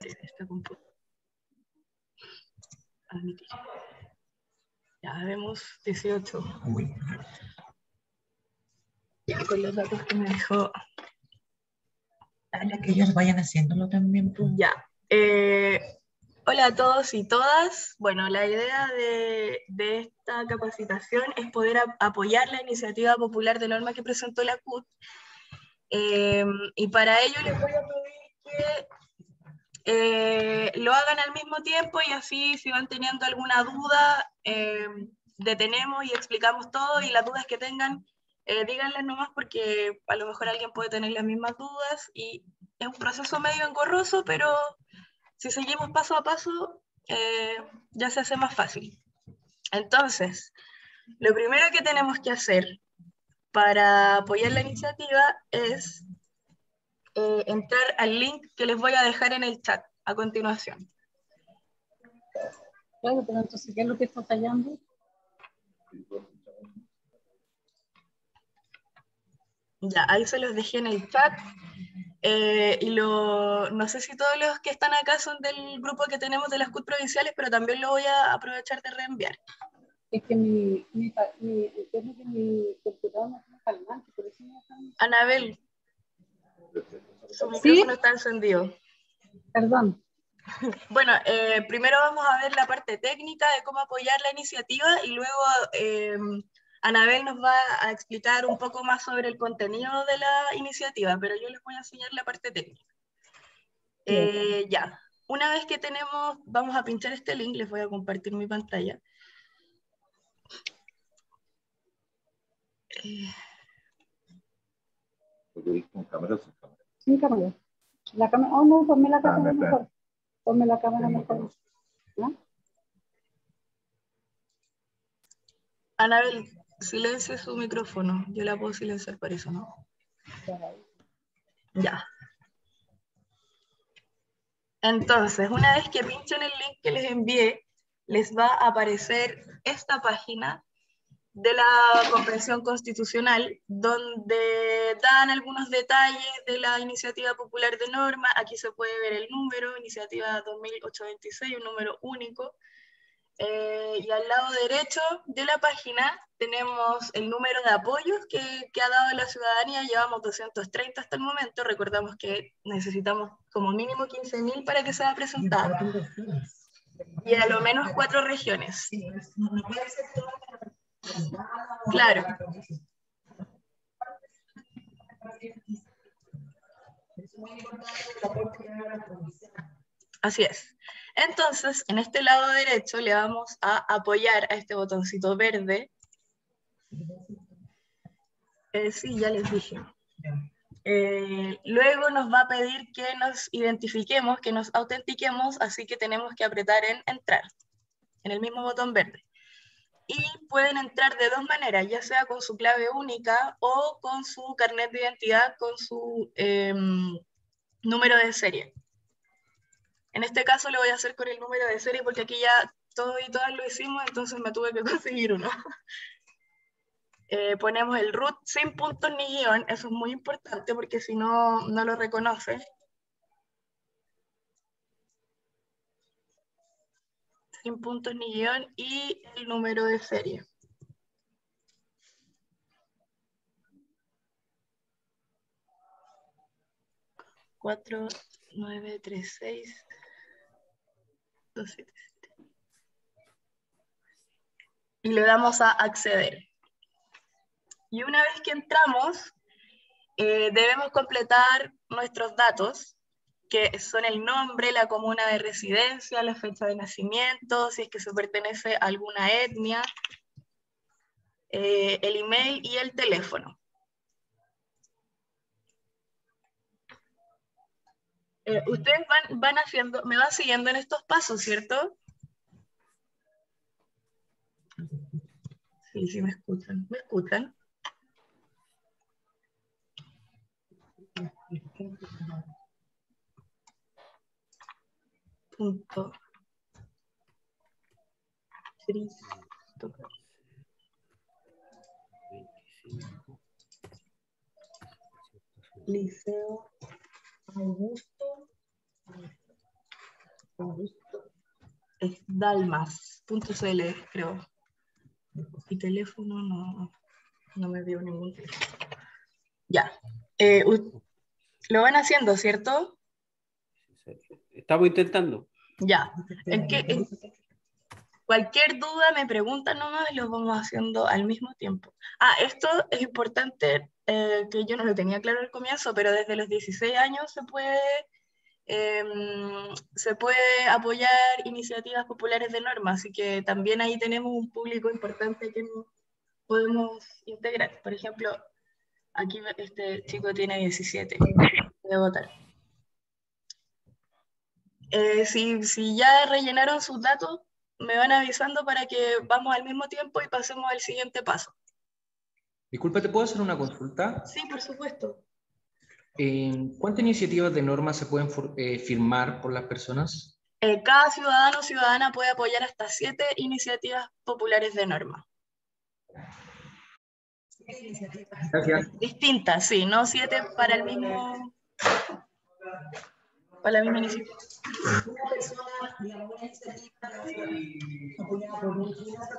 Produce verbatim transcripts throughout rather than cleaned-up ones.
Esta computadora. Admitir. Ya vemos dieciocho. Uy. Ya con los datos que me dejó. Dale, que ellos vayan haciéndolo también. Ya. Eh, hola a todos y todas. Bueno, la idea de, de esta capacitación es poder a, apoyar la iniciativa popular de norma que presentó la C U T. Eh, y para ello les voy a pedir que eh, lo hagan al mismo tiempo y así si van teniendo alguna duda, eh, detenemos y explicamos todo y las dudas que tengan, eh, díganlas nomás porque a lo mejor alguien puede tener las mismas dudas y es un proceso medio engorroso, pero si seguimos paso a paso, eh, ya se hace más fácil. Entonces, lo primero que tenemos que hacer para apoyar la iniciativa es eh, entrar al link que les voy a dejar en el chat a continuación. Claro, pero entonces, ¿qué es lo que está fallando? Ya, ahí se los dejé en el chat. Eh, y lo, no sé si todos los que están acá son del grupo que tenemos de las C U T provinciales, pero también lo voy a aprovechar de reenviar. Es que mi, mi, mi, es que mi computador no tiene calmante, por eso me dejan... Anabel, su ¿Sí? micrófono está encendido. Perdón. Bueno, eh, primero vamos a ver la parte técnica de cómo apoyar la iniciativa y luego eh, Anabel nos va a explicar un poco más sobre el contenido de la iniciativa, pero yo les voy a enseñar la parte técnica. Eh, ya, una vez que tenemos, vamos a pinchar este link, les voy a compartir mi pantalla. Eh, ¿Con cámara o sin cámara? Sin cámara. La cámara, oh no, ponme la cámara mejor. Ponme la cámara mejor. ¿No? Anabel, silencie su micrófono. Yo la puedo silenciar por eso, ¿no? Ya. Entonces, una vez que pinchen el link que les envié, les va a aparecer esta página de la Convención Constitucional, donde dan algunos detalles de la Iniciativa Popular de Norma. Aquí se puede ver el número, Iniciativa dos mil ochocientos veintiséis, un número único. Eh, y al lado derecho de la página tenemos el número de apoyos que, que ha dado la ciudadanía. Llevamos doscientos treinta hasta el momento. Recordamos que necesitamos como mínimo quince mil para que sea presentada. Y a lo menos cuatro regiones. Claro. Así es. Entonces, en este lado derecho le vamos a apoyar a este botoncito verde. Eh, sí, ya les dije. Eh, luego nos va a pedir que nos identifiquemos, que nos autentiquemos, así que tenemos que apretar en entrar, en el mismo botón verde. Y pueden entrar de dos maneras, ya sea con su clave única o con su carnet de identidad, con su eh, número de serie. En este caso lo voy a hacer con el número de serie porque aquí ya todos y todas lo hicimos, entonces me tuve que conseguir uno. Eh, ponemos el root sin puntos ni guión, eso es muy importante porque si no, no lo reconoce. Sin puntos ni guión y el número de serie. cuatro nueve tres seis dos siete siete. Y le damos a acceder. Y una vez que entramos, eh, debemos completar nuestros datos, que son el nombre, la comuna de residencia, la fecha de nacimiento, si es que se pertenece a alguna etnia, eh, el email y el teléfono. Eh, ustedes van, van haciendo, me van siguiendo en estos pasos, ¿cierto? Sí, sí me escuchan. ¿Me escuchan? Punto. Liceo Augusto Es dalmas punto c l, creo. Y teléfono no, no me dio ningún teléfono. Ya. Eh, lo van haciendo, ¿cierto? Estamos intentando. Ya. ¿En qué, en cualquier duda me preguntan nomás y lo vamos haciendo al mismo tiempo. Ah, esto es importante, eh, que yo no lo tenía claro al comienzo, pero desde los dieciséis años se puede, eh, se puede apoyar iniciativas populares de norma, así que también ahí tenemos un público importante que podemos integrar. Por ejemplo, aquí este chico tiene diecisiete, puede votar. Eh, si, si ya rellenaron sus datos, me van avisando para que vamos al mismo tiempo y pasemos al siguiente paso. Disculpa, ¿te puedo hacer una consulta? Sí, por supuesto. Eh, ¿Cuántas iniciativas de norma se pueden eh, firmar por las personas? Eh, cada ciudadano o ciudadana puede apoyar hasta siete iniciativas populares de norma. Gracias. Distintas, sí, no siete para el mismo... para la misma iniciativa. Una persona, digamos, una iniciativa apoyada por un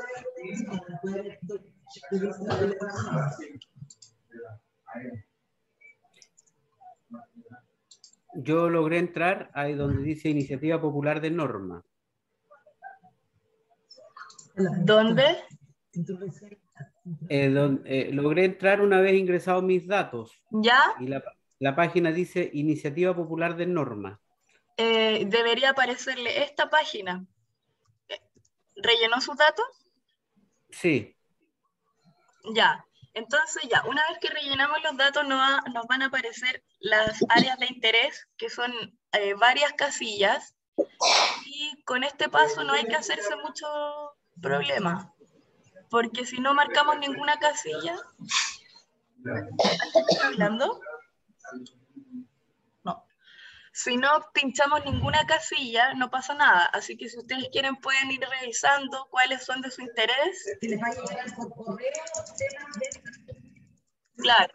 Yo logré entrar ahí donde dice Iniciativa Popular de Norma. ¿Dónde? Eh, don, eh, logré entrar una vez ingresados mis datos. ¿Ya? Y la, la página dice Iniciativa Popular de Norma. Eh, debería aparecerle esta página. ¿Rellenó sus datos? Sí. Ya. Entonces ya, una vez que rellenamos los datos nos, va, nos van a aparecer las áreas de interés, que son eh, varias casillas, y con este paso no hay que hacerse mucho problema, porque si no marcamos ninguna casilla... ¿Alguien está hablando? No. Si no pinchamos ninguna casilla, no pasa nada, así que si ustedes quieren pueden ir revisando cuáles son de su interés. ¿Les va a llegar por correo? Claro.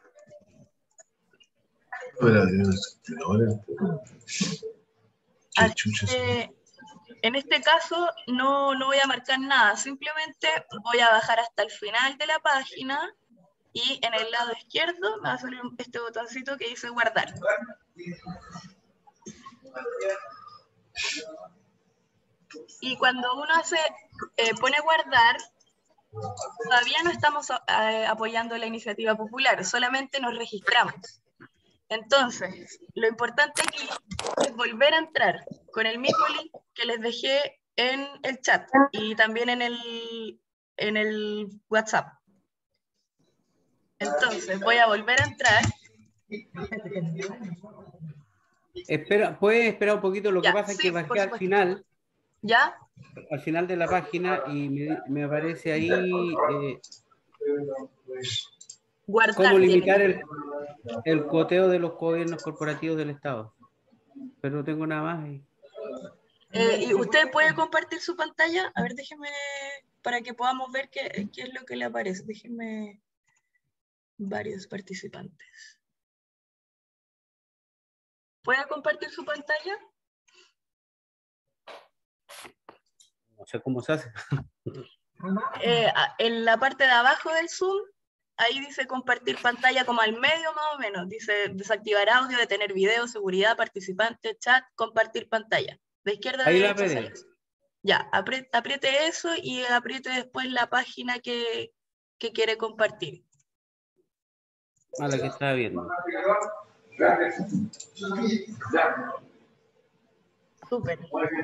Así que, en este caso no, no voy a marcar nada, simplemente voy a bajar hasta el final de la página y en el lado izquierdo me va a salir este botoncito que dice guardar. Y cuando uno hace, eh, pone guardar, todavía no estamos eh, apoyando la iniciativa popular, solamente nos registramos. Entonces, lo importante aquí es volver a entrar con el mismo link que les dejé en el chat y también en el, en el WhatsApp. Entonces, voy a volver a entrar. Espera, ¿puedes esperar un poquito? Lo Ya, que pasa sí, es que bajé al final, ¿ya? al final de la página y me, me aparece ahí eh, Guardar, cómo limitar el, el coteo de los gobiernos corporativos del Estado. Pero no tengo nada más. Y... Eh, ¿Y usted puede compartir su pantalla? A ver, déjeme, para que podamos ver qué, qué es lo que le aparece. Déjeme varios participantes. ¿Puede compartir su pantalla? No sé cómo se hace. Eh, en la parte de abajo del Zoom, ahí dice compartir pantalla como al medio más o menos. Dice desactivar audio, detener video, seguridad, participante, chat, compartir pantalla. De izquierda a Ahí la derecha. veré. Ya, apriete, apriete eso y apriete después la página que, que quiere compartir. A la que estaba viendo. Súper.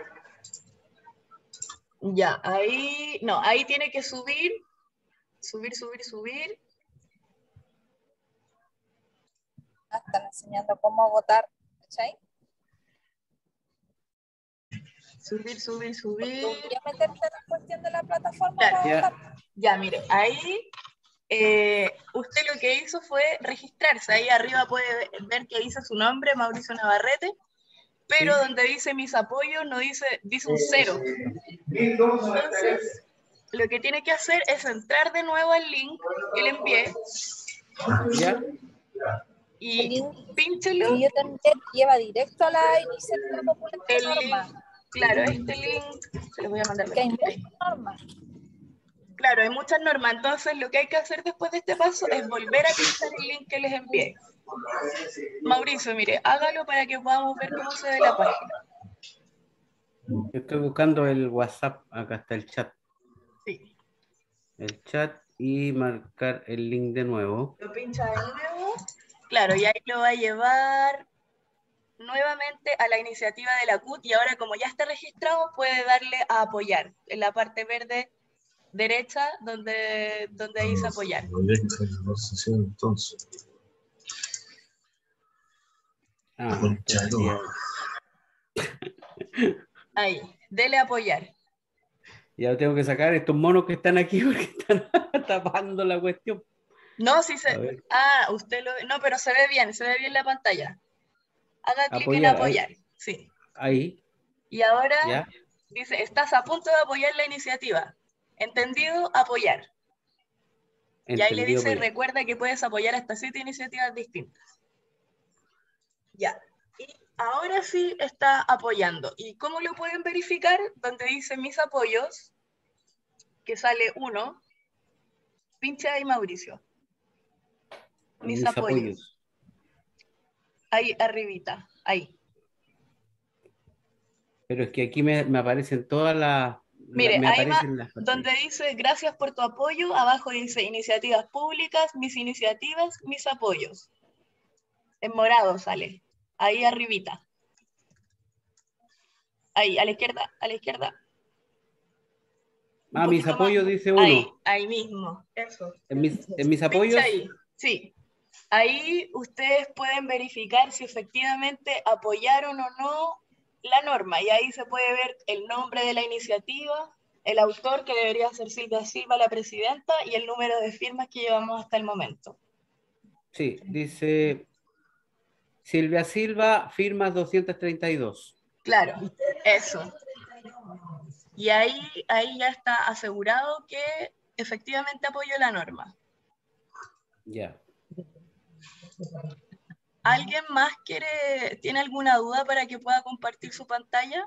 Ya, ahí, no, ahí tiene que subir, subir, subir, subir. Están enseñando cómo votar, ¿cachai? Subir, subir, subir. ¿Podría meterte en la cuestión de la plataforma Claro, para ya. votar? Ya, mire, ahí eh, usted lo que hizo fue registrarse. Ahí arriba puede ver que dice su nombre, Mauricio Navarrete, pero Sí. donde dice mis apoyos no dice, dice un cero. Entonces, lo que tiene que hacer es entrar de nuevo al link que le envié ¿Ya? El y link pínchelo. que yo te envié lleva directo a la iniciativa popular de El link, norma. Claro, este link, se los voy a mandar. Que hay muchas normas. Claro, hay muchas normas, entonces lo que hay que hacer después de este paso es volver a pinchar el link que les envié. Mauricio, mire, hágalo para que podamos ver cómo se ve la página. Estoy buscando el WhatsApp, acá está el chat. Sí. El chat y marcar el link de nuevo. Lo pincha de nuevo. Claro, y ahí lo va a llevar nuevamente a la iniciativa de la C U T, y ahora como ya está registrado puede darle a apoyar en la parte verde derecha donde, donde dice apoyar. Ah, entonces, ahí, dele a apoyar. ya tengo que sacar estos monos que están aquí porque están tapando la cuestión. No, sí se... Ah, usted lo... No, pero se ve bien, se ve bien la pantalla. Haga clic en apoyar. Ahí. Sí. Ahí. Y ahora ¿ya? Dice, estás a punto de apoyar la iniciativa. ¿Entendido? Apoyar. Entendido, y ahí le dice, apoyar. Recuerda que puedes apoyar hasta siete iniciativas distintas. Ya. Y ahora sí está apoyando. ¿Y cómo lo pueden verificar? Donde dice mis apoyos, que sale uno. Pincha ahí, Mauricio. Mis, mis apoyos. apoyos. Ahí, arribita. Ahí. Pero es que aquí me, me aparecen todas las... Mire, la, ahí va, las donde dice gracias por tu apoyo, abajo dice iniciativas públicas, mis iniciativas, mis apoyos. En morado sale. Ahí arribita. Ahí, a la izquierda, a la izquierda. Ah, mis apoyos, más. Dice uno. Ahí, ahí mismo, eso. En mis, en mis apoyos. Pincha ahí, sí. Ahí ustedes pueden verificar si efectivamente apoyaron o no la norma, y ahí se puede ver el nombre de la iniciativa, el autor, que debería ser Silvia Silva, la presidenta, y el número de firmas que llevamos hasta el momento. Sí, dice Silvia Silva, firmas doscientos treinta y dos. Claro, eso. Y ahí, ahí ya está asegurado que efectivamente apoyó la norma. Ya. ¿Alguien más quiere, tiene alguna duda para que pueda compartir su pantalla?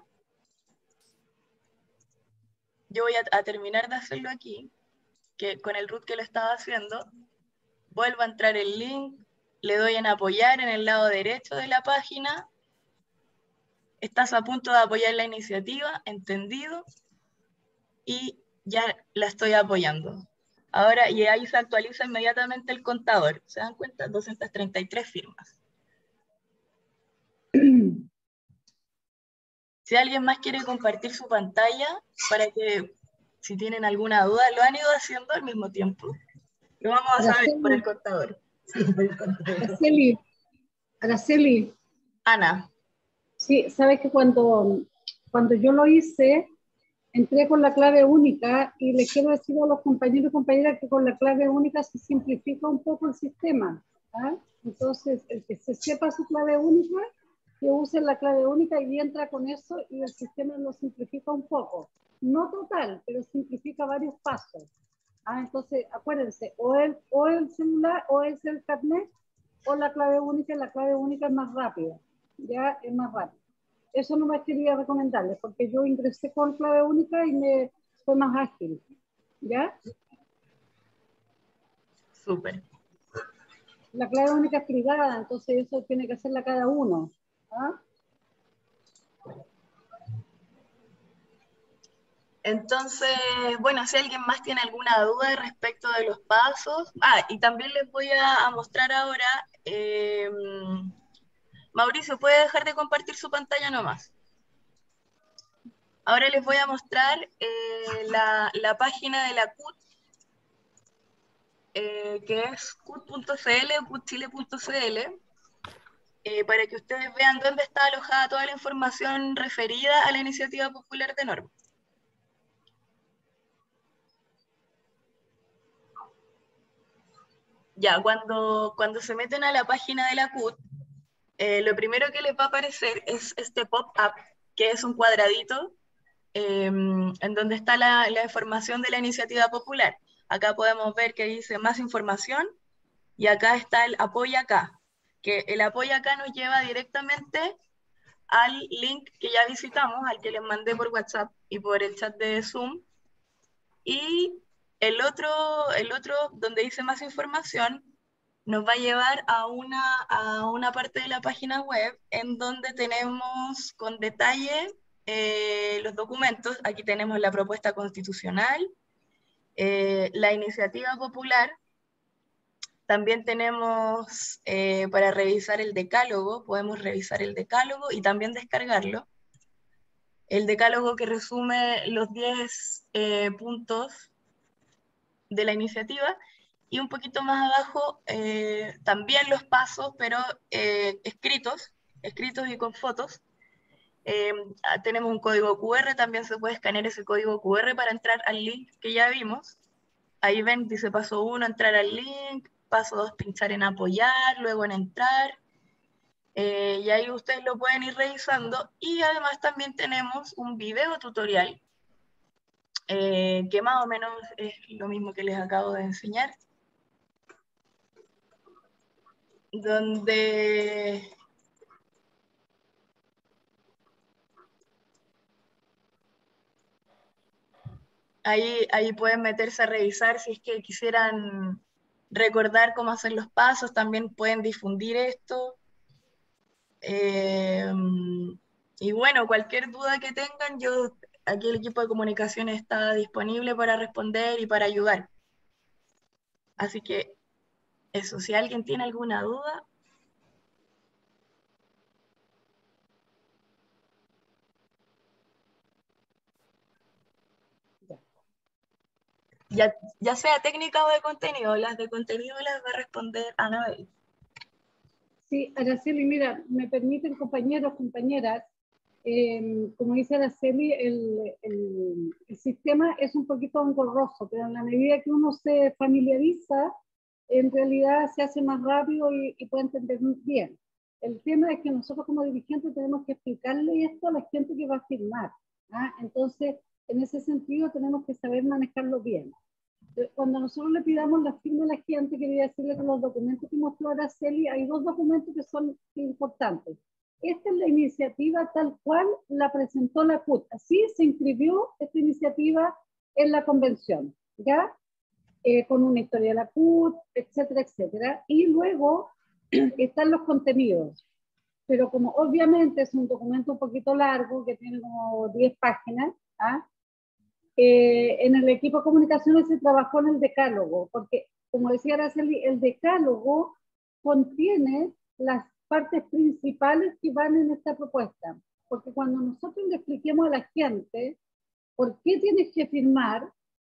Yo voy a, a terminar de hacerlo aquí, que con el root que lo estaba haciendo. Vuelvo a entrar el link, le doy en apoyar en el lado derecho de la página. Estás a punto de apoyar la iniciativa, entendido, y ya la estoy apoyando. Ahora, y ahí se actualiza inmediatamente el contador. ¿Se dan cuenta? doscientas treinta y tres firmas. Si alguien más quiere compartir su pantalla, para que, si tienen alguna duda, lo han ido haciendo al mismo tiempo. Lo vamos a saber por el contador. Sí, por el contador. Araceli, Araceli. Ana. Sí, sabes que cuando, cuando yo lo hice, entré con la clave única, y les quiero decir a los compañeros y compañeras que con la clave única se simplifica un poco el sistema. ¿Ah? Entonces, el que se sepa su clave única, que use la clave única y entra con eso, y el sistema lo simplifica un poco. No total, pero simplifica varios pasos. Ah, entonces, acuérdense, o el, o el celular, o es el carnet, o la clave única, la clave única es más rápida. Ya es más rápido. Eso no me quería recomendarles, porque yo ingresé con clave única y me fue más ágil. ¿Ya? Súper. La clave única es privada, entonces eso tiene que hacerla cada uno. ¿Ah? Entonces, bueno, si alguien más tiene alguna duda respecto de los pasos. Ah, y también les voy a, a mostrar ahora. Eh, Mauricio, ¿puede dejar de compartir su pantalla nomás? Ahora les voy a mostrar eh, la, la página de la C U T, eh, que es C U T punto C L, C U T Chile punto C L, eh, para que ustedes vean dónde está alojada toda la información referida a la Iniciativa Popular de Norma. Ya, cuando, cuando se meten a la página de la C U T, eh, lo primero que les va a aparecer es este pop-up, que es un cuadradito, eh, en donde está la, la información de la iniciativa popular. Acá podemos ver que dice más información, y acá está el apoya acá, que el apoya acá nos lleva directamente al link que ya visitamos, al que les mandé por WhatsApp y por el chat de Zoom. Y el otro, el otro donde dice más información, nos va a llevar a una, a una parte de la página web en donde tenemos con detalle eh, los documentos. Aquí tenemos la propuesta constitucional, eh, la iniciativa popular. También tenemos eh, para revisar el decálogo, podemos revisar el decálogo y también descargarlo. El decálogo que resume los diez eh, puntos de la iniciativa, y un poquito más abajo eh, también los pasos, pero eh, escritos, escritos y con fotos. Eh, tenemos un código cu erre, también se puede escanear ese código cu erre para entrar al link que ya vimos. Ahí ven, dice paso uno, entrar al link, paso dos, pinchar en apoyar, luego en entrar, eh, y ahí ustedes lo pueden ir revisando. Y además también tenemos un video tutorial, eh, que más o menos es lo mismo que les acabo de enseñar, donde ahí, ahí pueden meterse a revisar si es que quisieran recordar cómo hacer los pasos, también pueden difundir esto. Eh, y bueno, cualquier duda que tengan, yo, aquí el equipo de comunicación está disponible para responder y para ayudar. Así que eso, si alguien tiene alguna duda. Ya, ya sea técnica o de contenido, las de contenido las va a responder Anabel. Sí, Araceli, mira, me permiten compañeros, compañeras, eh, como dice Araceli, el, el, el sistema es un poquito engorroso, pero en la medida que uno se familiariza, en realidad se hace más rápido y, y puede entender bien. El tema es que nosotros como dirigentes tenemos que explicarle esto a la gente que va a firmar, ¿ah? Entonces, en ese sentido tenemos que saber manejarlo bien. Cuando nosotros le pidamos la firma a la gente, quería decirle que los documentos que mostró Araceli, hay dos documentos que son importantes. Esta es la iniciativa tal cual la presentó la C U T. Así se inscribió esta iniciativa en la convención, ¿ya? Eh, con una historia de la C U T, etcétera, etcétera. Y luego están los contenidos. Pero como obviamente es un documento un poquito largo, que tiene como diez páginas, ¿ah? Eh, en el equipo de comunicaciones se trabajó en el decálogo, porque, como decía Araceli, el decálogo contiene las partes principales que van en esta propuesta. Porque cuando nosotros le expliquemos a la gente por qué tienes que firmar,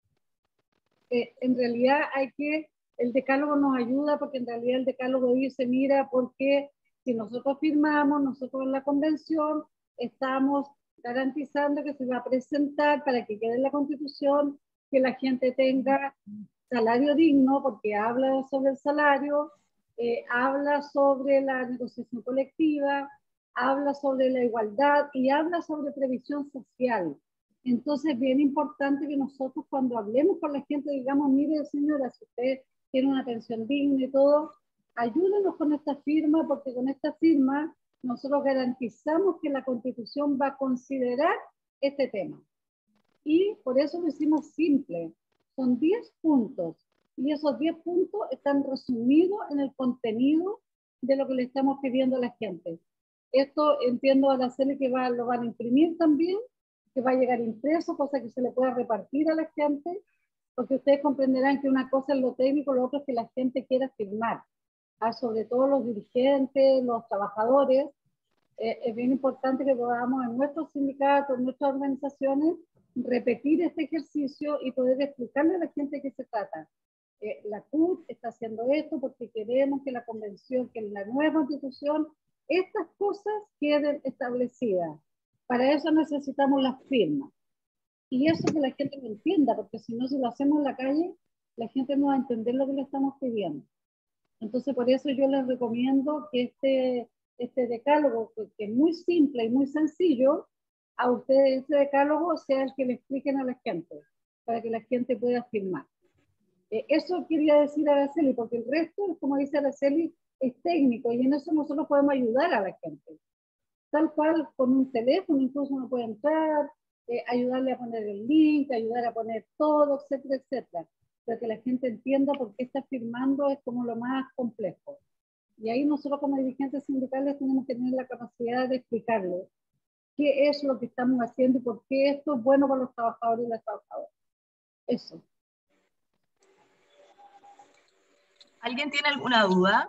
eh, en realidad hay que, el decálogo nos ayuda, porque en realidad el decálogo dice, mira, porque si nosotros firmamos, nosotros en la convención estamos garantizando que se va a presentar para que quede en la Constitución, que la gente tenga salario digno, porque habla sobre el salario, eh, habla sobre la negociación colectiva, habla sobre la igualdad y habla sobre previsión social. Entonces, bien importante que nosotros cuando hablemos con la gente digamos, mire señora, si usted tiene una pensión digna y todo, ayúdenos con esta firma, porque con esta firma nosotros garantizamos que la Constitución va a considerar este tema. Y por eso lo hicimos simple. Son diez puntos. Y esos diez puntos están resumidos en el contenido de lo que le estamos pidiendo a la gente. Esto entiendo a la C L que va, lo van a imprimir también, que va a llegar impreso, cosa que se le pueda repartir a la gente, porque ustedes comprenderán que una cosa es lo técnico, lo otro es que la gente quiera firmar. Ah, sobre todo los dirigentes, los trabajadores, eh, es bien importante que podamos en nuestros sindicatos, en nuestras organizaciones, repetir este ejercicio y poder explicarle a la gente de qué se trata. Eh, la C U T está haciendo esto porque queremos que la convención, que en la nueva constitución, estas cosas queden establecidas. Para eso necesitamos las firmas. Y eso que la gente lo entienda, porque si no, si lo hacemos en la calle, la gente no va a entender lo que le estamos pidiendo. Entonces, por eso yo les recomiendo que este, este decálogo, que, que es muy simple y muy sencillo, a ustedes este decálogo sea el que le expliquen a la gente, para que la gente pueda firmar. Eh, eso quería decir a Araceli, porque el resto, como dice Araceli, es técnico, y en eso nosotros podemos ayudar a la gente. tal cual con un teléfono, incluso uno puede entrar, eh, ayudarle a poner el link, ayudar a poner todo, etcétera, etcétera. Pero que la gente entienda por qué está firmando es como lo más complejo. Y ahí nosotros como dirigentes sindicales tenemos que tener la capacidad de explicarle qué es lo que estamos haciendo y por qué esto es bueno para los trabajadores y las trabajadoras. Eso. ¿Alguien tiene alguna duda?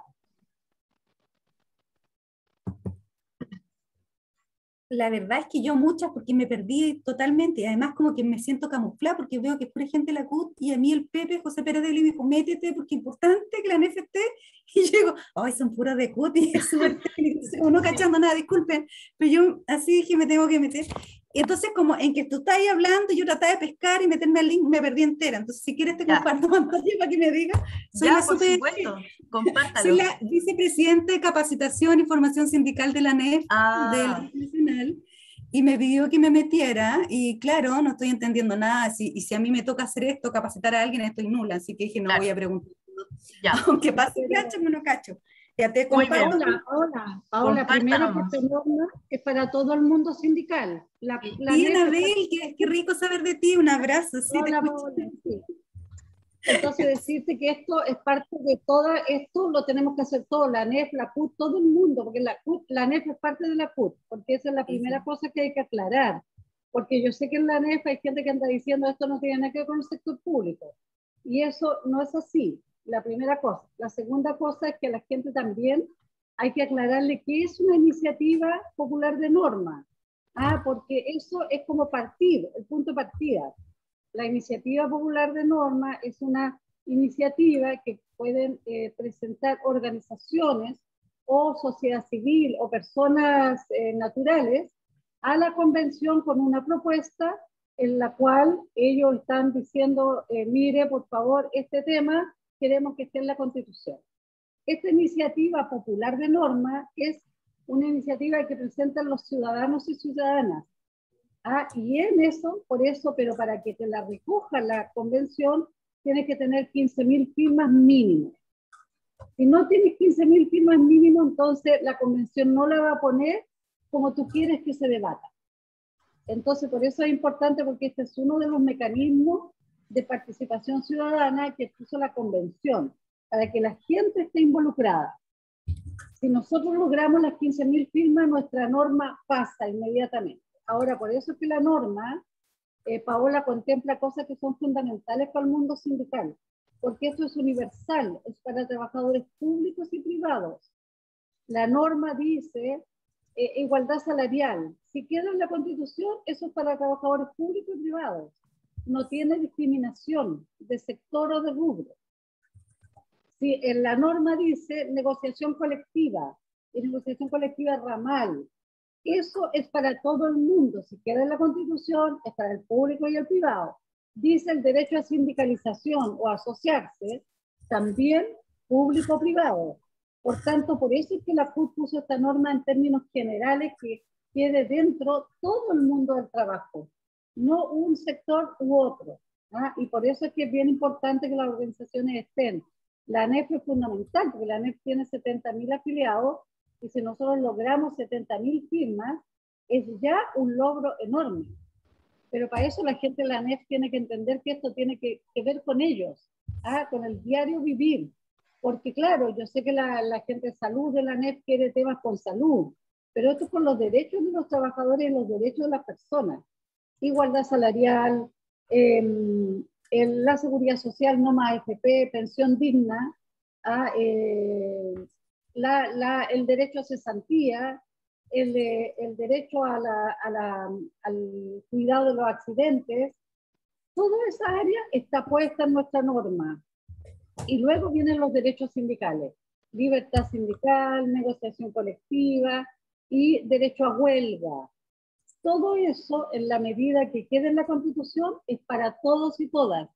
La verdad es que yo muchas, porque me perdí totalmente, y además como que me siento camuflada, porque veo que es pura gente de la C U T, y a mí el Pepe, José Pérez de Lima, me dijo, métete, porque es importante que la N F esté, y yo digo, ay, son puras de C U T, y es súper técnico, como no cachando nada, disculpen, pero yo así dije, me tengo que meter. Y entonces, como en que tú estás ahí hablando, yo trataba de pescar y meterme al link, me perdí entera. Entonces, si quieres te Ya. comparto pantalla para que me digas. Soy Ya, la por super, supuesto, compártalo. soy la vicepresidenta de Capacitación y Formación Sindical de la N E F, de la Ah, Nacional, y me pidió que me metiera, y claro, no estoy entendiendo nada, si, y si a mí me toca hacer esto, capacitar a alguien, estoy nula, así que dije, no claro. voy a preguntar. Ya. Aunque pase Pero- cacho, me no cacho. Ya te Muy comparto. bien. Paola, Paola, Paola, primero que Compártanos. esta norma es para todo el mundo sindical. La, Sí. la Sí, N F está- Anabel, qué, qué rico saber de ti, un abrazo, sí, te Paola, escucho. Paola, sí. Entonces decirte que esto es parte de toda, esto lo tenemos que hacer todo, la N E F, la C U T, todo el mundo, porque la, C U T, la N E F es parte de la C U T, porque esa es la Sí, primera sí. cosa que hay que aclarar, porque yo sé que en la N E F hay gente que anda diciendo esto no tiene nada que ver con el sector público, y eso no es así, la primera cosa. La segunda cosa es que a la gente también hay que aclararle qué es una iniciativa popular de norma, ah, porque eso es como partir, el punto de partida. La iniciativa popular de norma es una iniciativa que pueden eh, presentar organizaciones o sociedad civil o personas eh, naturales a la convención con una propuesta en la cual ellos están diciendo, eh, mire, por favor, este tema queremos que esté en la Constitución. Esta iniciativa popular de norma es una iniciativa que presentan los ciudadanos y ciudadanas. Ah, y en eso, por eso, pero para que te la recoja la convención, tienes que tener quince mil firmas mínimo. Si no tienes quince mil firmas mínimo, entonces la convención no la va a poner como tú quieres que se debata. Entonces, por eso es importante, porque este es uno de los mecanismos de participación ciudadana que puso la convención, para que la gente esté involucrada. Si nosotros logramos las quince mil firmas, nuestra norma pasa inmediatamente. Ahora, por eso es que la norma, eh, Paola, contempla cosas que son fundamentales para el mundo sindical, porque esto es universal, es para trabajadores públicos y privados. La norma dice eh, igualdad salarial. Si queda en la Constitución, eso es para trabajadores públicos y privados. No tiene discriminación de sector o de rubro. Si en la norma dice negociación colectiva, y negociación colectiva ramal, eso es para todo el mundo. Si queda en la Constitución, es para el público y el privado. Dice el derecho a sindicalización o asociarse, también público-privado. Por tanto, por eso es que la C U T puso esta norma en términos generales que quede dentro todo el mundo del trabajo, no un sector u otro. ¿ah? Y por eso es que es bien importante que las organizaciones estén. La N E F es fundamental, porque la N E F tiene setenta mil afiliados, y si nosotros logramos setenta mil firmas, es ya un logro enorme. Pero para eso la gente de la N E F tiene que entender que esto tiene que, que ver con ellos, ¿ah? Con el diario vivir. Porque claro, yo sé que la, la gente de salud de la N E F quiere temas con salud, pero esto es con los derechos de los trabajadores y los derechos de las personas. Igualdad salarial, eh, en la seguridad social, no más A F P, pensión digna, ¿ah? eh, la, la, el derecho a cesantía, el, el derecho a la, a la, al cuidado de los accidentes, toda esa área está puesta en nuestra norma. Y luego vienen los derechos sindicales, libertad sindical, negociación colectiva y derecho a huelga. Todo eso, en la medida que quede en la Constitución, es para todos y todas.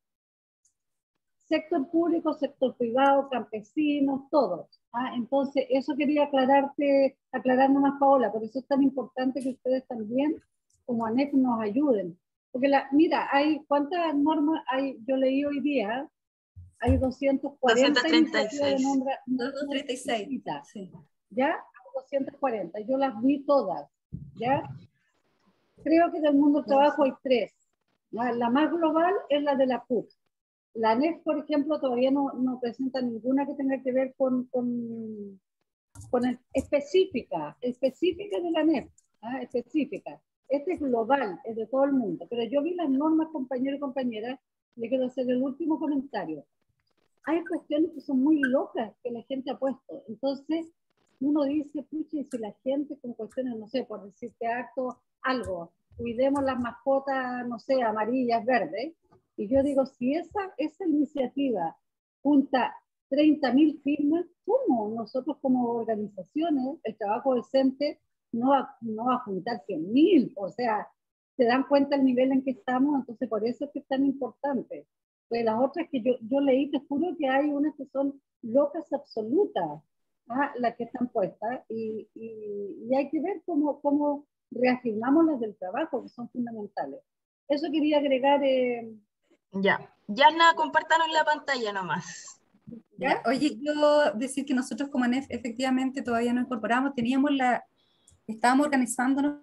Sector público, sector privado, campesinos, todos. ¿ah? Entonces, eso quería aclararte, aclarar nomás, Paola, por eso es tan importante que ustedes también, como A N E F, nos ayuden. Porque, la, mira, hay ¿cuántas normas hay? Yo leí hoy día, hay doscientas cuarenta doscientos treinta y seis. iniciativas de nombra, doscientos treinta y seis. no, Sí. ¿ya? Hay doscientas cuarenta, yo las vi todas. ¿ya? Creo que del mundo del trabajo hay tres. La, la más global es la de la C U T. La ANEF, por ejemplo, todavía no, no presenta ninguna que tenga que ver con, con, con el, específica, específica de la ANEF, ¿ah? Específica. Este es global, es de todo el mundo. Pero yo vi las normas, compañeros y compañeras, le quiero hacer el último comentario. Hay cuestiones que son muy locas que la gente ha puesto. Entonces, uno dice, pucha, y si la gente con cuestiones, no sé, por decirte harto algo, cuidemos las mascotas, no sé, amarillas, verdes, y yo digo, si esa, esa iniciativa junta treinta mil firmas, ¿cómo nosotros como organizaciones, el trabajo decente, no va, no va a juntar cien mil? O sea, se dan cuenta el nivel en que estamos, entonces por eso es que es tan importante. Pues las otras que yo, yo leí, te juro que hay unas que son locas absolutas, ¿ah? Las que están puestas, y, y, y hay que ver cómo, cómo reafirmamos las del trabajo, que son fundamentales. Eso quería agregar. Eh, Ya, ya nada, compártanos la pantalla nomás. Ya, oye, yo decir que nosotros como ANEF efectivamente todavía no incorporamos, teníamos la, estábamos organizándonos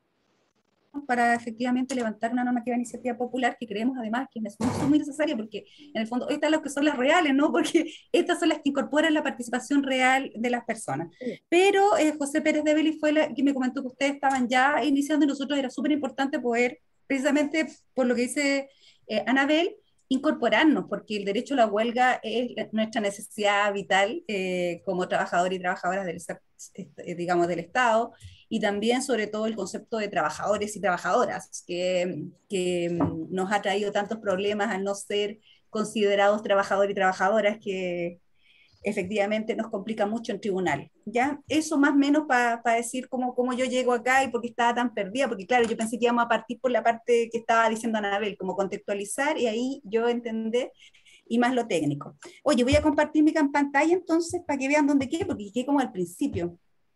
para efectivamente levantar una normativa de iniciativa popular que creemos además que es muy, muy necesaria, porque en el fondo estas son las que son las reales, ¿no? Porque estas son las que incorporan la participación real de las personas. Pero eh, José Pérez de Vélez fue la que me comentó que ustedes estaban ya iniciando y nosotros era súper importante poder, precisamente por lo que dice eh, Anabel, incorporarnos, porque el derecho a la huelga es nuestra necesidad vital eh, como trabajadores y trabajadoras del, eh, digamos, del Estado, y también sobre todo el concepto de trabajadores y trabajadoras, que, que nos ha traído tantos problemas al no ser considerados trabajadores y trabajadoras, que efectivamente nos complica mucho en tribunal. ¿Ya? Eso más o menos para pa decir cómo, cómo yo llego acá y por qué estaba tan perdida, porque claro, yo pensé que íbamos a partir por la parte que estaba diciendo Anabel, como contextualizar, y ahí yo entender, y más lo técnico. Oye, voy a compartir mi pantalla entonces para que vean dónde quedé, porque quedé como al principio.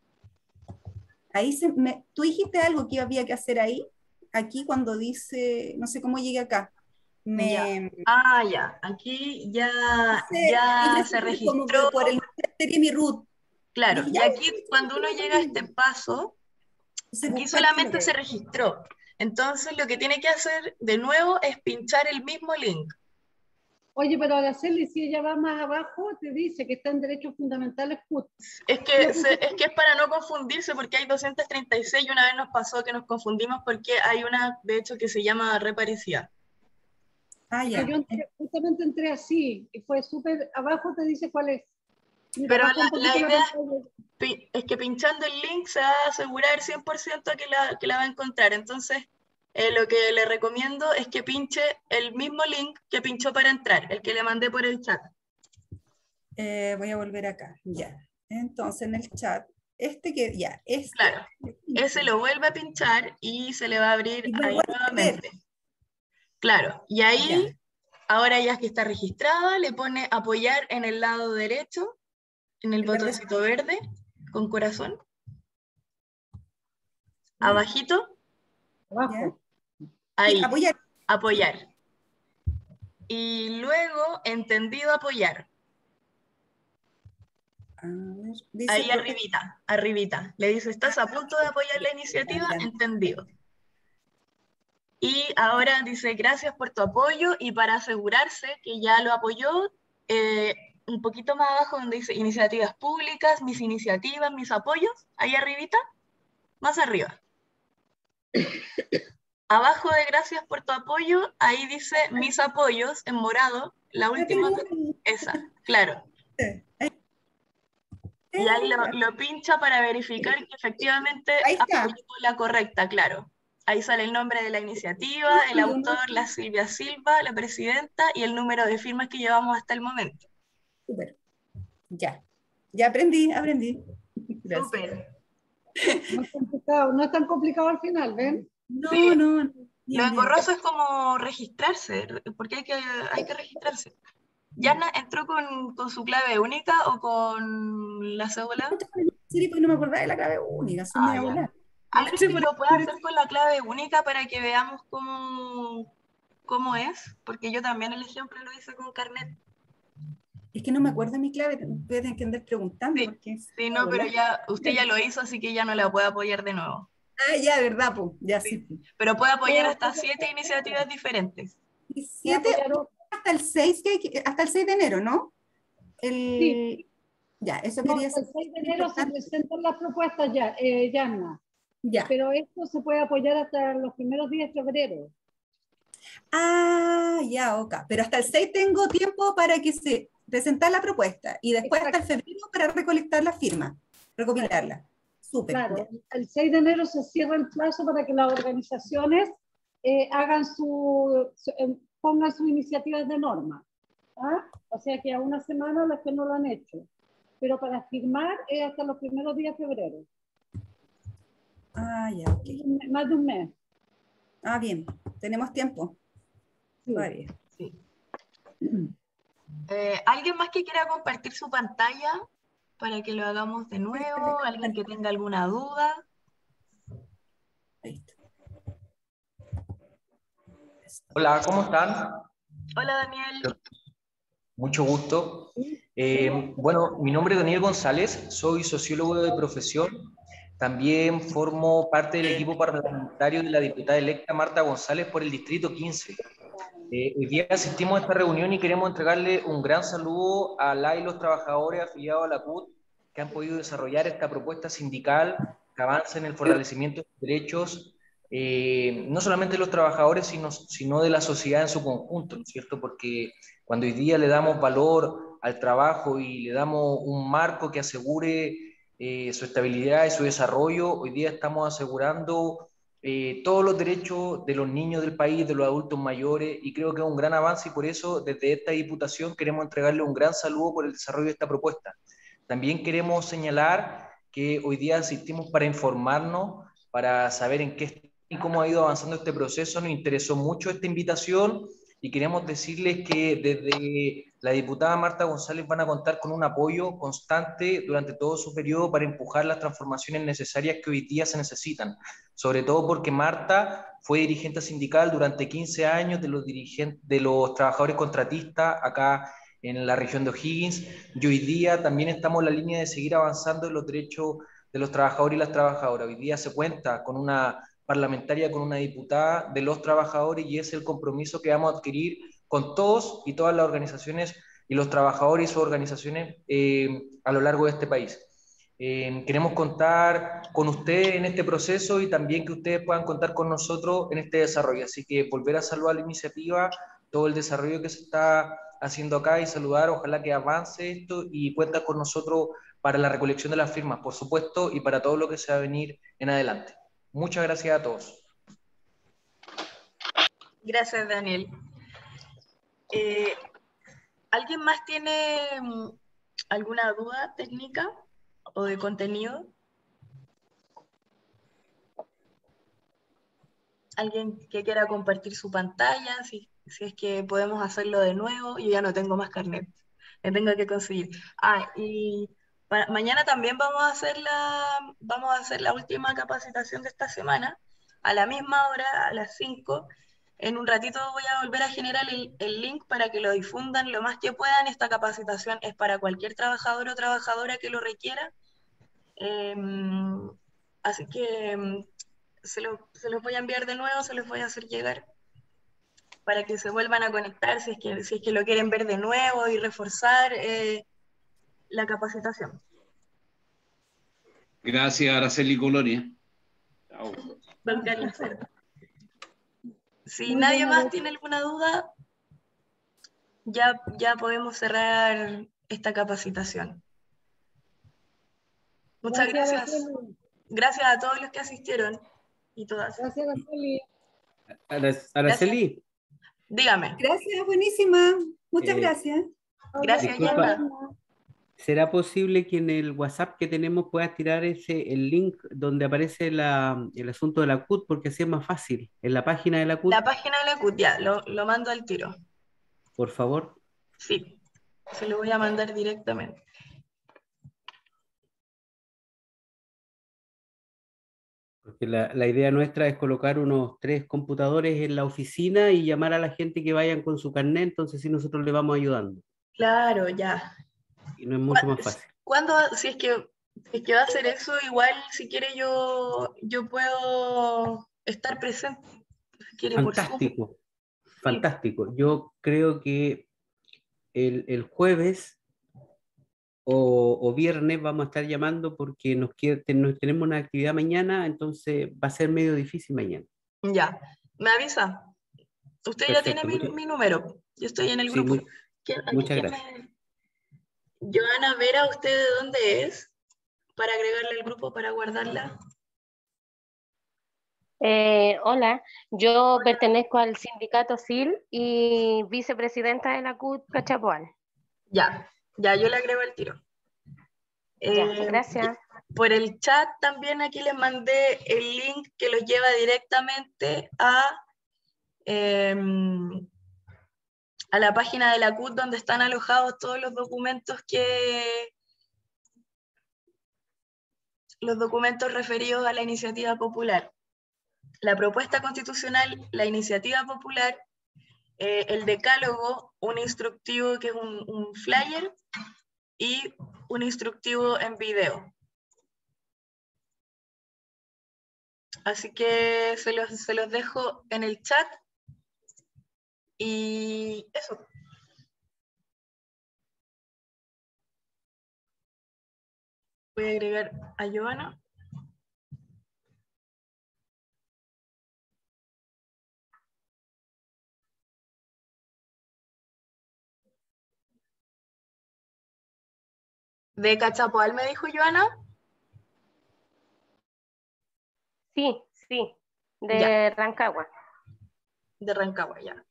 Ahí se me, tú dijiste algo que había que hacer ahí, aquí cuando dice, no sé cómo llegué acá. Me, ya. Ah, ya, aquí ya, dice, ya se registró. Como por el ministerio mi root. Claro, Dije, y ya, aquí cuando uno llega a este paso, aquí solamente se registró. Entonces lo que tiene que hacer de nuevo es pinchar el mismo link. Oye, pero Araceli, si ella va más abajo, te dice que está en derechos fundamentales. Es que, se, es que es para no confundirse, porque hay doscientos treinta y seis y una vez nos pasó que nos confundimos porque hay una, de hecho, que se llama reparecida. Ah, ya. Yo entré, justamente entré así, y fue súper, abajo te dice cuál es. Mira, pero la, la idea la es que pinchando el link se va a asegurar cien por ciento que la, que la va a encontrar. Entonces, eh, lo que le recomiendo es que pinche el mismo link que pinchó para entrar, el que le mandé por el chat. Eh, voy a volver acá, ya. Entonces, en el chat, este que, ya, este. Claro, ese lo vuelve a pinchar y se le va a abrir ahí nuevamente. Claro, y ahí, ya. Ahora ya que está registrada, le pone apoyar en el lado derecho, en el, el botoncito verde. verde, con corazón. ¿Sí? Abajito. Abajo. Ahí, sí, apoyar. apoyar. Y luego, entendido apoyar. A ver, dice ahí arribita, arribita. Le dice, ¿estás a punto de apoyar la iniciativa? Entendido. Y ahora dice, gracias por tu apoyo, y para asegurarse que ya lo apoyó, eh, un poquito más abajo donde dice iniciativas públicas, mis iniciativas, mis apoyos, ahí arribita, más arriba. Abajo de gracias por tu apoyo, ahí dice mis apoyos en morado, la última, esa, claro. Y ahí lo, lo pincha para verificar que efectivamente apoyó la correcta, claro. Ahí sale el nombre de la iniciativa, el autor, la Silvia Silva, la presidenta, y el número de firmas que llevamos hasta el momento. Súper. Ya. Ya aprendí, aprendí. Súper. No es complicado, no es tan complicado al final, ¿ven? No, sí. no. no. Lo engorroso es como registrarse, porque hay que, hay que registrarse. ¿Yana entró con, con su clave única o con la cédula? Sí, pues no me acordaba de la clave única, son ah, media volada. ¿Alguien que lo pueda hacer con la clave única para que veamos cómo, cómo es? Porque yo también el ejemplo lo hice con carnet. Es que no me acuerdo de mi clave, pueden que andar preguntando. Sí, porque sí no, pero ya, usted ya lo hizo, así que ya no la puede apoyar de nuevo. Ah, ya, ¿verdad? Po? Ya sí. Pero puede apoyar Puede hasta apoyar- siete iniciativas diferentes. Y Voy a siete apoyar o- hasta el seis, que hay que- hasta el seis de enero, ¿no? El, Sí. Ya, eso No, quería hasta el saber. seis de enero se Importante. presentan las propuestas ya, eh, Yanna. Ya. Pero esto se puede apoyar hasta los primeros días de febrero. Ah, ya, ok. Pero hasta el seis tengo tiempo para que se presentar la propuesta y después hasta el febrero para recolectar las firmas, recopilarlas. Súper. Claro, ya. el seis de enero se cierra el plazo para que las organizaciones eh, hagan su, su- eh, pongan sus iniciativas de norma. ¿Ah? O sea que a una semana las que no lo han hecho. Pero para firmar es hasta los primeros días de febrero. Ah, ya, ok. Más de un mes. Ah, bien. Tenemos tiempo. Sí. Vale. Sí. Eh, ¿Alguien más que quiera compartir su pantalla para que lo hagamos de nuevo? ¿Alguien que tenga alguna duda? Listo. Hola, ¿cómo están? Hola, Daniel. Mucho gusto. Eh, bueno, mi nombre es Daniel González, soy sociólogo de profesión. También formo parte del equipo parlamentario de la diputada electa Marta González por el Distrito quince. Eh, hoy día asistimos a esta reunión y queremos entregarle un gran saludo a la y los trabajadores afiliados a la C U T que han podido desarrollar esta propuesta sindical que avanza en el fortalecimiento de los derechos, eh, no solamente de los trabajadores, sino, sino de la sociedad en su conjunto, ¿no es cierto? Porque cuando hoy día le damos valor al trabajo y le damos un marco que asegure eh, su estabilidad y su desarrollo, hoy día estamos asegurando eh, todos los derechos de los niños del país, de los adultos mayores, y creo que es un gran avance y por eso desde esta diputación queremos entregarle un gran saludo por el desarrollo de esta propuesta. También queremos señalar que hoy día asistimos para informarnos, para saber en qué y cómo ha ido avanzando este proceso. Nos interesó mucho esta invitación y queremos decirles que desde la diputada Marta González van a contar con un apoyo constante durante todo su periodo para empujar las transformaciones necesarias que hoy día se necesitan, sobre todo porque Marta fue dirigente sindical durante quince años de los, dirigentes, de los trabajadores contratistas acá en la región de O'Higgins, y hoy día también estamos en la línea de seguir avanzando en los derechos de los trabajadores y las trabajadoras. Hoy día se cuenta con una parlamentaria, con una diputada de los trabajadores, y es el compromiso que vamos a adquirir con todos y todas las organizaciones y los trabajadores y sus organizaciones eh, a lo largo de este país. Eh, queremos contar con ustedes en este proceso y también que ustedes puedan contar con nosotros en este desarrollo. Así que volver a saludar la iniciativa, todo el desarrollo que se está haciendo acá y saludar, ojalá que avance esto y cuenta con nosotros para la recolección de las firmas, por supuesto, y para todo lo que se va a venir en adelante. Muchas gracias a todos. Gracias, Daniel. Eh, ¿Alguien más tiene mm, alguna duda técnica o de contenido? ¿Alguien que quiera compartir su pantalla? Si, si es que podemos hacerlo de nuevo. Yo ya no tengo más carnet. Me tengo que conseguir. Ah, y para, mañana también vamos a hacer la, vamos a hacer la última capacitación de esta semana, a la misma hora, a las cinco. En un ratito voy a volver a generar el, el link para que lo difundan lo más que puedan. Esta capacitación es para cualquier trabajador o trabajadora que lo requiera. Eh, así que se, lo, se los voy a enviar de nuevo, se los voy a hacer llegar para que se vuelvan a conectar si es que, si es que lo quieren ver de nuevo y reforzar eh, la capacitación. Gracias, Araceli Colonia. Chao. Don Carlos Cerda. Si Muy nadie buena más voz. tiene alguna duda, ya, ya podemos cerrar esta capacitación. Muchas Gracias, gracias. Araceli. Gracias a todos los que asistieron y todas. Gracias, Araceli. Ara- Araceli, Dígame. Gracias, buenísima. Muchas Eh, gracias. Gracias, disculpa. Yana. ¿será posible que en el WhatsApp que tenemos puedas tirar ese, el link donde aparece la- el asunto de la C U T? Porque así es más fácil. En la página de la C U T, La página de la C U T, ya, lo, lo mando al tiro. por favor. Sí, se lo voy a mandar directamente. Porque la, la idea nuestra es colocar unos tres computadores en la oficina y llamar a la gente que vayan con su carnet, entonces sí nosotros le vamos ayudando. Claro, ya. Y no es mucho más fácil. ¿Cuándo, si es que Si es que va a hacer eso, igual si quiere yo, yo puedo estar presente. Si quiere por Zoom. Fantástico, fantástico. Yo creo que el, el jueves o, o viernes vamos a estar llamando porque nos, quiere- ten- tenemos una actividad mañana, entonces va a ser medio difícil mañana. Ya, me avisa. Usted ya tiene Perfecto, mi, muchas, mi número. Yo estoy en el sí, grupo. mu- ¿Quién- aquí muchas quién gracias. me- Joana Vera, ¿usted de dónde es? Para agregarle al grupo, para guardarla. Eh, hola, yo pertenezco al sindicato S I L y vicepresidenta de la C U T Cachapoal. Ya, ya yo le agrego el tiro. Ya, Eh, gracias. por el chat también aquí les mandé el link que los lleva directamente a, eh, a la página de la C U T donde están alojados todos los documentos que los documentos referidos a la iniciativa popular. La propuesta constitucional, la iniciativa popular, eh, el decálogo, un instructivo que es un, un flyer y un instructivo en video. Así que se los, se los dejo en el chat y eso. Voy a agregar a Joana. ¿De Cachapoal me dijo Joana? Sí, sí, de Ya. Rancagua. De Rancagua, ya.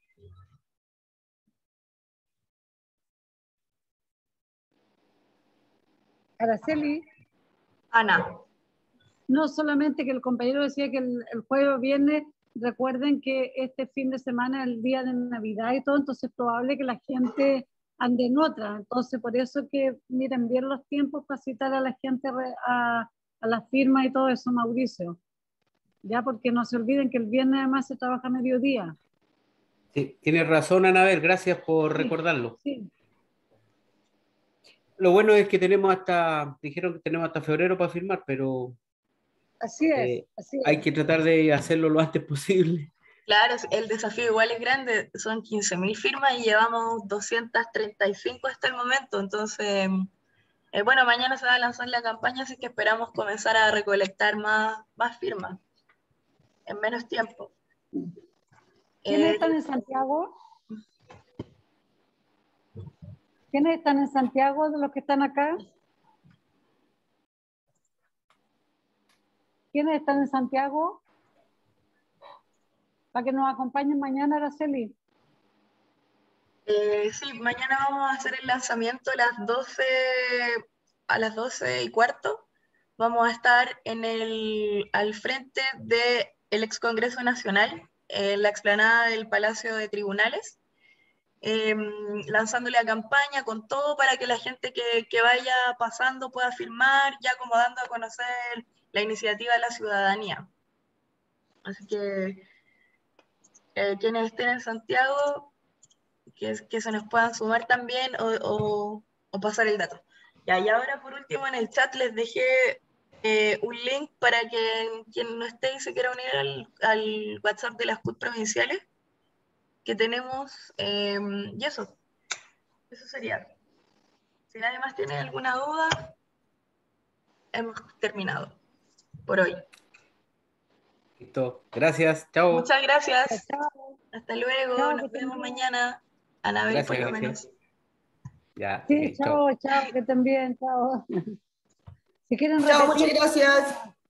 Araceli, Ana. no solamente que el compañero decía que el, el jueves o viernes, recuerden que este fin de semana es el día de Navidad y todo, entonces es probable que la gente ande en otra. Entonces, por eso que miren bien los tiempos para citar a la gente re- a, a las firmas y todo eso, Mauricio. Ya, porque no se olviden que el viernes además se trabaja a mediodía. Sí, tienes razón, Anabel, gracias por Sí, recordarlo. sí, Lo bueno es que tenemos hasta, dijeron que tenemos hasta febrero para firmar, pero así es, eh, así hay es. que tratar de hacerlo lo antes posible. Claro, el desafío igual es grande, son quince mil firmas y llevamos doscientas treinta y cinco hasta el momento, entonces, eh, bueno, mañana se va a lanzar la campaña, así que esperamos comenzar a recolectar más, más firmas en menos tiempo. ¿Quiénes Eh, están en Santiago? ¿Quiénes están en Santiago de los que están acá? ¿Quiénes están en Santiago? Para que nos acompañen mañana, Araceli. eh, sí, mañana vamos a hacer el lanzamiento a las doce, a las doce y cuarto. Vamos a estar en el, al frente del ex Congreso Nacional, en la explanada del Palacio de Tribunales. Eh, lanzándole a campaña con todo para que la gente que, que vaya pasando pueda firmar, ya como dando a conocer la iniciativa de la ciudadanía. Así que eh, quienes estén en Santiago, que, que se nos puedan sumar también o, o, o pasar el dato. Ya, y ahora por último en el chat les dejé eh, un link para que quien no esté y se quiera unir al, al WhatsApp de las C U T provinciales que tenemos, eh, y eso. Eso sería. Si nadie más tiene alguna duda, hemos terminado por hoy. Listo, gracias, chao. Muchas gracias. Chao, Hasta luego. chao, Nos que estén vemos bien. mañana. Anabel, por Gracias, lo gracias. menos. Ya, Sí, ok, chao. chao, chao, que estén bien, chao. Si quieren Chao, repetir. muchas gracias.